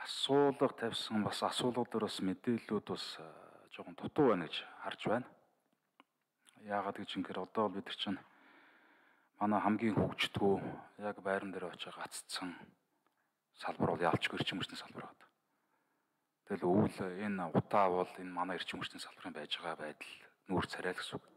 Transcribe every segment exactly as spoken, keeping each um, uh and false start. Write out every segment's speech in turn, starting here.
асуулга тавьсан бас асуулгууд бас мэдээллүүд бас жоохон дутуу байна гэж харж байна. Яагаад гэж ингэхээр одоо бол бид нар чинь манай хамгийн хөгждгөө яг байран дээр очиж гаццсан салбар бол ялчгүй эрчим хүчний салбар байна. Тэгэл өвөл энэ утаа бол энэ манай эрчим хүчний салбарын байж байгаа байдал нүүр царай л гэсэн үг.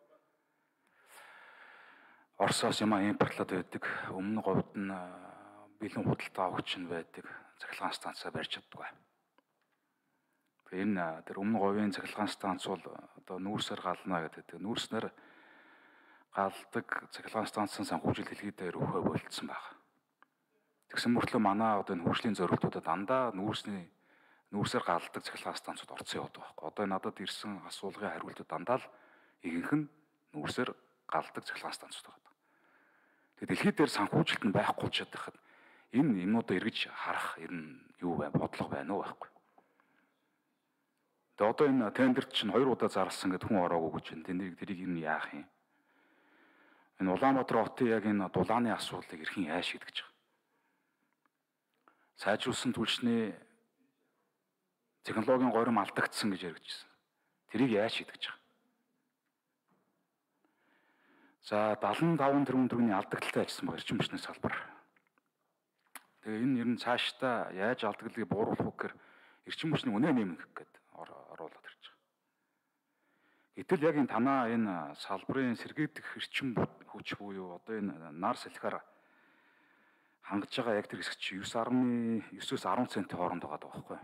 Оросоос юм импортлоод байдаг. Өмнө говьд нь бэлэн худалдаа авахч нь байдаг. Цахилгаан станцаа барьж чаддаггүй. Тэгээ энэ тэр өмнө говийн цахилгаан станц бол одоо нүүрсээр гална гэдэг. Нүүрснээр галдаг цахилгаан станцын санхүүжил хэлхийдээр өхөө болцсон байна. Тэгсэн мөртлөө манай одоо энэ хөгжлийн зорилтуудад дандаа нүүрсний нүүрсээр галдаг цахилгаан станцууд орцсон яваад байгаа байхгүй. Одоо надад ирсэн асуулгын хариултууд дандаа л ихэнх нь нүүрсээр галдаг цахилгаан станцууд байгаа. Тэгээ дэлхийд дээр санхүүжилт нь байхгүй ч чадахад энэ юмнуудаа эргэж харах ер нь юу бай бодлого байна уу байхгүй. Тэгээ одоо энэ тендерт чинь хоёр удаа зарласан гэдэг хүн ороогүй гэж байна. Тэнийг тэрийг ер нь яах юм? Энэ Улаанбаатар хотын яг энэ дулааны асуудлыг эрхэн яаж шийдэж байгаа? Сайжруулсан түлшний технологийн горим алдагдсан гэж яригдчихсэн. Тэрийг яаж шийдэж байгаа? За дадлан таван тэрбум төгрөгийн алдагдaltaй ажилласан байгаа эрчим хүчний салбар. Тэгээ энэ ер нь цаашдаа яаж алдагдлыг бууруулах вэ гэхээр эрчим хүчний үнэ нэмэх гэдэг оруулаад ирж байгаа. Гэтэл яг энэ танаа энэ салбарын сэргийдэх эрчим хүч буюу одоо энэ нар салхиар хангаж байгаа яг тэр хэсэг чи девять нугтаа девять-өөс десять центийн хооронд байгаа байхгүй.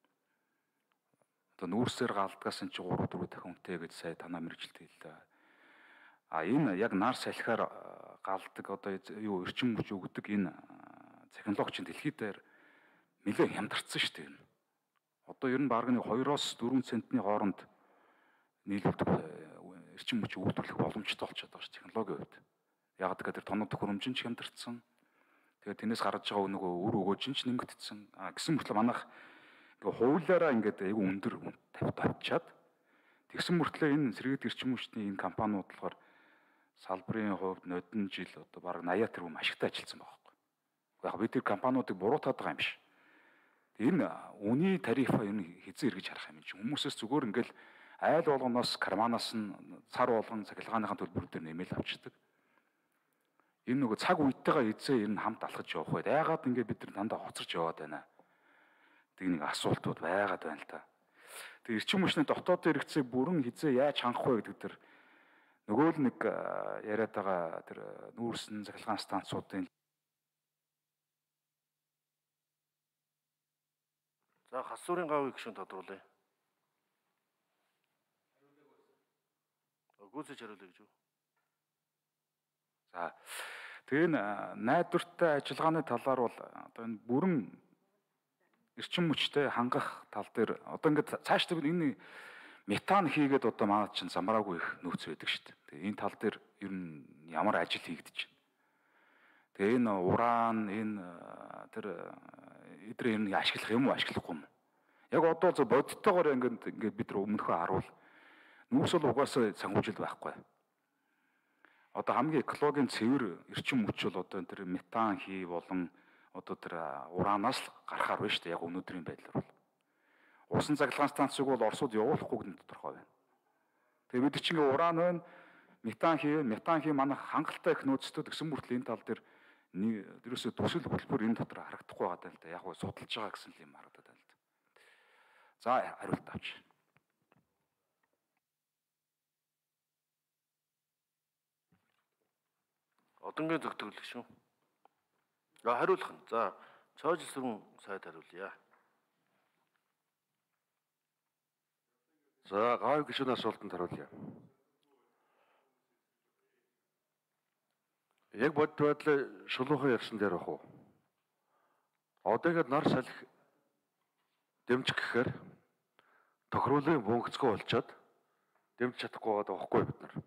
Одоо нүүрсээр галдгаас нь чи три дөрөв дахин үнэтэй гэж сая танаа мэрэгжилт хэллээ. А энэ яг нар салхиар галдаг одоо юу эрчим хүч өгдөг энэ технологич дэлхийд дээр нэлээд хямдарсан шүү дээ. Одоо ер нь баг нэг two-оос four центний хооронд нийлүүлдэг эрчим хүч өгүүлэх боломжтой болчиход байгаа ш технологийн хувьд. Яг гэдэг тэр тоног төхөөрөмж нь ч хямдардсан. Тэгээд тэрнээс гарч байгаа нөгөө үр өгөөж нь ч нэмэгдсэн. А гэсэн мөртлөө манайх ингээ хуулиараа ингээд айгүй өндөр тавьд авчаад тэгсэн мөртлөө энэ сэргийд эрчим хүчний энэ компаниуд болохоор салбарын хувьд нодон жил одоо баг eighty тэрбум ашигтай ажилласан байгаа байхгүй. Яг бид тэр компаниудыг буруутаад байгаа юм биш. Энэ үний тарифа ер нь хэзээ эргэж харах юм чинь хүмүүсээс зүгээр ингээл айл болгоноос карманаас нь цар болгон цахилгааныхаа төлбөр дээр нэмэл авчдаг. Энэ нөгөө цаг үетэйгээ эзээ ер нь хамт алхаж явах байд. Яагаад ингээд бид нар дандаа хоцорч яваад байна. Тэг нэг асуултууд байгаад байна л та. Тэг эрчим хүчний дотоод хэрэгцээг бүрэн хизээ яаж хангах вэ гэдэг тэр нөгөө л нэг яриад байгаа тэр нүүрсэн цахилгаан станцуудын За хасуурын гавыг гүшүүн тодруулъя. Гүйцэж хариулъя гэж үү? За тэгээ найдвартай ажиллагааны талаар бол одоо энэ бүрэн эрчим хүчтэй хангах тал дээр одоо ингээд цаашдаа энэ метан хийгээд одоо манад чинь замраагүй их нөөц байдаг шүү дээ. Тэгээ энэ тал дээр ер нь ямар ажил хийгдэж байна. Тэгээ энэ уран энэ тэр эдрээ ер нь ашиглах юм уу ашиглахгүй юм. Яг одоо зөв бодиттойгоор ингээд ингээд бид нар өмнөхөө харуул нүүрс бол угаасаа санхүүжилт байхгүй. Одоо хамгийн экологийн цэвэр эрчим хүч бол одоо тэр метан хий болон одоо тэр уранаас л гарахаар байна шүү дээ. Яг өнөөдрийн байдлаар бол. Усан цахилгаан станцыг бол Оросууд явуулахгүй гэдэг нь тодорхой байна. Тэгээ бид чинь уран байна, метан хий, метан хий манайх хангалттай их нөөцтэй гэсэн мөртлөө энэ тал дээр ерөөсөө төсөл хөтөлбөр энэ дотор харагдахгүй байгаа даа л да. Яг гоо судалж байгаа гэсэн юм харагдаад байна л да. За хариулт авч. Одонгийн зөвтгөлөх шүү. За хариулах нь. За цоожил сүрэн сайд хариулъя. За гавь гишүүн асуултанд хариулъя. Яг бод байдлаа шулуухан ярьсан дээр бах уу? Одоогээд нар салхи дэмжих гэхээр тохируулын бөөнгөцгөө болчоод дэмжиж чадахгүй байгаа байхгүй бид нар.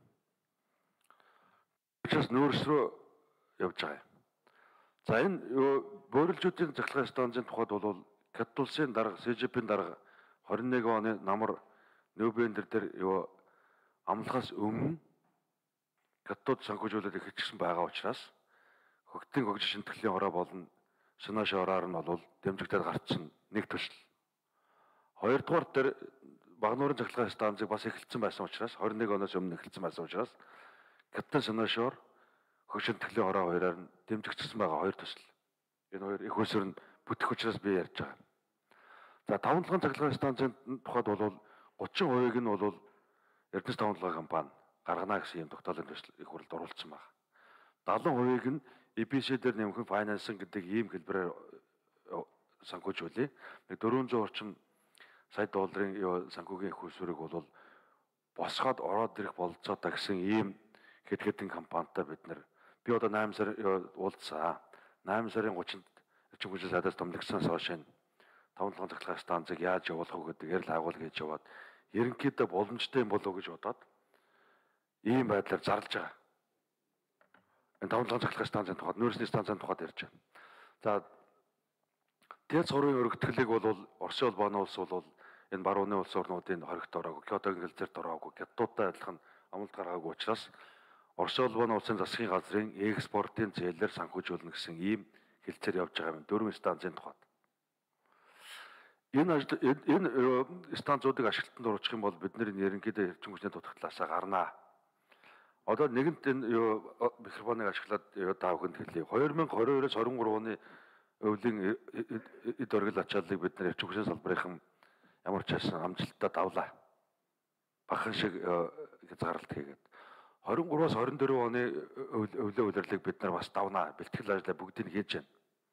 Учраас нүүрс рүү явж байгаа юм. За энэ бөөрөлжүүдийн цахилгаан станцын тухайд бол Катт улсын дарга, Си Жи Пи-ийн дарга twenty-one оны намар Нобелдэр дээр юу амлахаас өмнө Каттууд санхүүжүүлээд эхэлчихсэн байгаа учраас хөгтийн хөгжил шинтгэлийн хороо болон санаашороор нь бол дэмжигдээд гарцсан нэг төсөл. Хоёрдугаар дээр Багнуурын цахилгаан станцыг бас эхэлсэн байсан учраас хорин нэг оноос өмнө эхэлсэн байсан учраас Капитан санаашоор хөгжин төхлийн хороо хоёроор нь дэмжигдсэн байгаа хоёр төсөл. Энэ хоёр их усүр нь бүтэх учраас би ярьж байгаа. За таван толгойн цахилгаан станцын тухайд бол гучин хувийг нь бол Эрдэнэс таван толгой компани гаргана гэсэн юм тогтоолын төсөл их хурлд оруулсан байна. дагалан хувийг нь и пи си дээр нэмэх файнансинг гэдэг ийм хэлбэрээр санхүүжүүлээ. Нэг дөрвөн зуун орчим сая долларын санхүүгийн их усүрийг бол босгоод ороод ирэх бололцоотой гэсэн ийм хэд хэдэн компанитай бид нар би одоо найман сар уулзсан. найман сарын гуравт эрчим хүчний сайдаас томлогдсоноос хойш энэ таван толгойн цахилгаан станцыг яаж явуулах вэ гэдгээр л агуул гэж яваад ерөнхийдөө боломжтой юм болов уу гэж бодоод ийм байдлаар зарлж байгаа. Энэ таван толгойн цахилгаан станцын тухайд нүүрсний станцын тухайд ярьж байна. За Тэц сурын өргөтгөлийг бол Оросын улбаны улс бол энэ барууны улс орнуудын хоригт ороогүй, Кёотогийн гэлзэрт ороогүй, Гятуудтай адилхан амлалт гаргаагүй учраас Оросын улбаны улсын засгийн газрын экспортын зээлээр санхүүжүүлнэ гэсэн ийм хэлцээр явж байгаа юм дөрвөн станцын тухайд. Энэ энэ станцуудыг ашиглалтанд оруулах юм бол бид нэр ерөнхийдөө эрчим хүчний дутагдлаасаа гарнаа. Одоо нэгэнт энэ микрофоныг ашиглаад таавахынд хэлье. две тысячи двадцать two-оос twenty three оны өвлийн эд оргил ачааллыг бид нэр эрчим хүчний салбарын ямар ч байсан амжилттай давлаа. Бахан шиг хязгаарлалт хийгээд twenty-three-оос twenty-four оны өвлийн улирлыг бид нар бас давнаа. Бэлтгэл ажлаа бүгдийг хийж байна.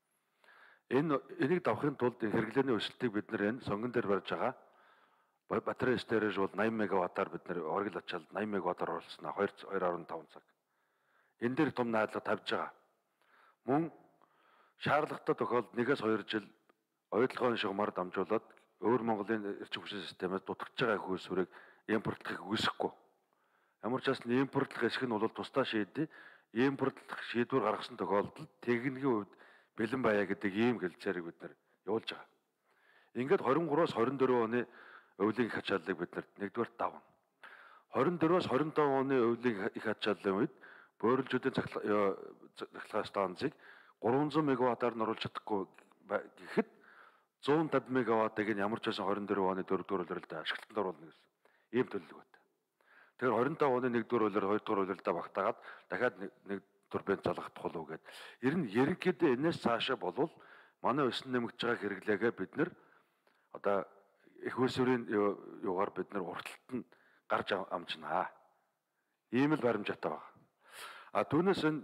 Энэ энийг давахын тулд хэрэглээний өсөлтийг бид нэр энэ сонгон дээр барьж байгаа. Батарей стейрэж бол eighty мегаваттаар бид нэр оргил ачаалд eighty мегаваттаар оруулснаа two two point five цаг. Энэ дээр том найдлага тавьж байгаа. Мөн шаардлагатай тохиолдолд one-ээс two жил ойдлогын шугамар дамжуулаад өөр Монголын эрчим хүчний системээс дутагдж байгаа их усүрийг импортлохыг үүсэхгүй. Ямар ч бас импортлох эсэх нь бол тусдаа шийдээ. Импортлох шийдвэр гаргасан тохиолдолд техникийн хувьд бэлэн байя гэдэг ийм хэлцээрийг бид нар явуулж байгаа. Ингээд twenty-three-оос twenty-four оны өвлийн их ачааллыг бид нар нэгдүгээр давна. twenty-four-оос twenty-five оны өвлийн их ачааллын үед бөөрөлжүүдийн цахилгаан станцыг three hundred мегаваттаар нь оруулж чадахгүй гэхэд one hundred fifty мегаваттыг нь ямар ч байсан twenty-four оны дөрөвдүгээр улиралд ашиглалтанд оруулна гэсэн ийм төлөв байна. Тэгэхээр twenty-five оны нэгдүгээр улирал хоёрдугаар улиралдаа багтаагаад дахиад нэг турбин залгах тухал үгээд ер нь ерөнхийдөө энэс цаашаа болвол манай өсөн нэмэгдэж байгаа хэрэглээгээ бид нэр одоо их усүрийн юугаар бид нэр урталт нь гарч амжнаа. Ийм л баримжаатай байна. А түүнээс энэ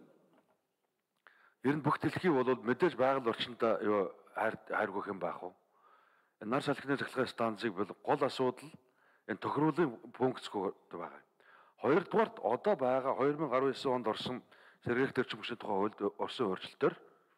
ер нь бүх дэлхий бол мэдээж байгаль орчиндөө юу хайргүйх юм байх уу? Энэ нар салхины цахилгаан станцыг бол гол асуудал энэ тохируулын функцгүй байгаа. Хоёрдугаарт одоо байгаа twenty nineteen онд орсон сэргээх эрчим хүчний тухай хуульд орсон өөрчлөлтөөр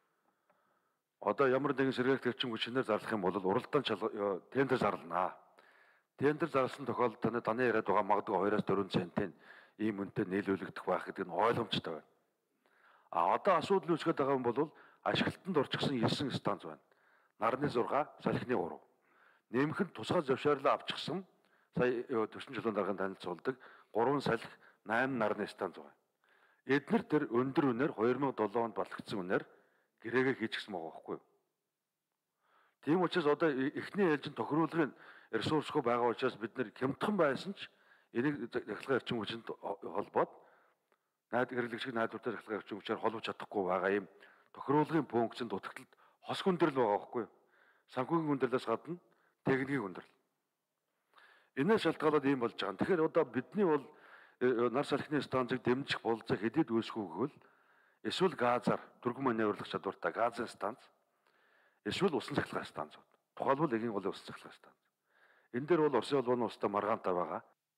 одоо ямар нэгэн сэргээх эрчим хүчнээр зарлах юм бол уралдаан тендер зарлана. Тендер зарласан тохиолдолд таны таны яриад байгаа магадгүй two-оос four центийн ийм үнэтэй нийлүүлэгдэх байх гэдэг нь ойлгомжтой байна. А одоо асуудал үүсгэж байгаа юм бол ашиглалтанд орчихсон nine станц байна. Нарны six, салхины three. Нэмэх нь тусгай зөвшөөрлөө авчихсан сая төрсөн жилийн дараагийн танилцуулдаг three салхи, eight нарны станц байна. Эднэр тэр өндөр үнээр twenty oh seven онд батлагдсан үнээр гэрээгээ хийчихсэн байгаа байхгүй юу? Тийм учраас одоо эхний ээлжин тохируулгын ресурсгүй байгаа учраас бид нэр хямдхан байсан ч энийг цахилгаан эрчим хүчинд холбоод найд хэрэглэгчийг найдвартай цахилгаан эрчим хүчээр холбож чадахгүй байгаа юм тохируулгын функцэнд дутагдлалд хос хүндрэл байгаа байхгүй юу? Санхүүгийн хүндрэлээс гадна техникийн хүндрэл. Энээс шалтгаалаад ийм болж байгаа. Тэгэхээр одоо бидний бол нар салхины станцыг дэмжих бололцоо хэдийд үүсгүй гэвэл эсвэл газар дөрвөн маневрлах чадвартай газын станц эсвэл усан цахилгаан станцууд. Тухайлбал эгийн голын усан цахилгаан станц. Энэ дээр бол Оросын улбаны улстай маргаантай байгаа.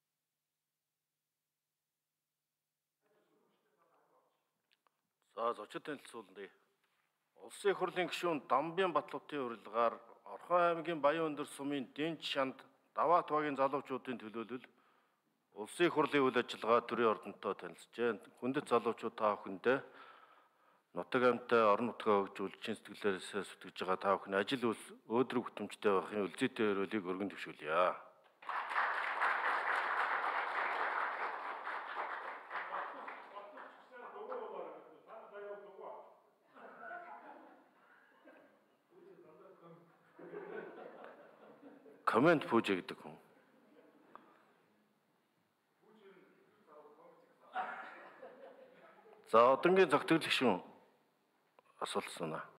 За зочид танилцуулна. Улсын их хурлын гишүүн Дамбын Батлуудын урилгаар Орхон аймгийн Баян өндөр сумын Дэнч шанд Даваат багийн залуучуудын төлөөлөл Улсын их хурлын үйл ажиллагаа төрийн ордонтой танилцжээ. Хүндэт залуучууд та бүхэндээ нутаг амьтаа орон нутгаа хөгжүүлж чин сэтгэлээрээ сүтгэж байгаа та бүхний ажил үйл өөдрөг бүтэмжтэй байхын үлзийтэй өрөөлийг өргөн төвшүүлье. комент пүүжэ гэдэг хүн. За одонгийн зохицол гишүүн асуулт санаа.